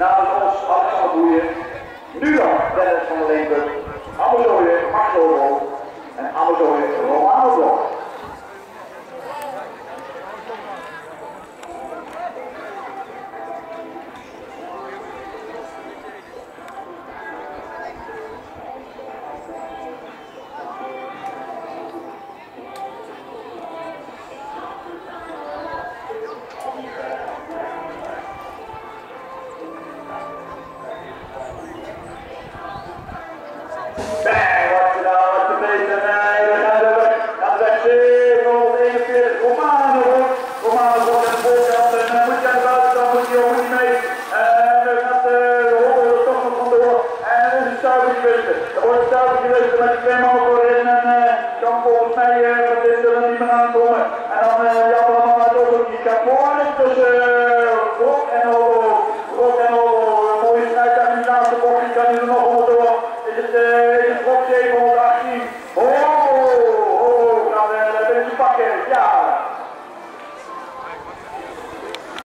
namens ons Alexander Boeien. Nu dan Dennis van der Leenburg, Amazooien Max Lobo en Amazooien Romano Blok. Er wordt stuiver geweest met die twee mannen voorin en dan volgens mij dat is er niet meer aankomen. En dan jammer allemaal uit ook die kapot tussen Blok en Olo. Mooie strijd aan die laatste bocht, die kan hier nog onderdoor. Is het